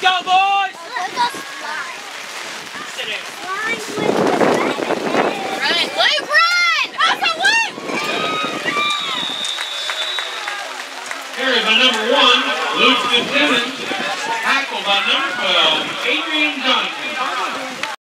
go, boys! Run! Luke, run! Also, Luke! Carried by number 1, Luke Fitzsimmons. Tackled by number 12, Adrian Johnson.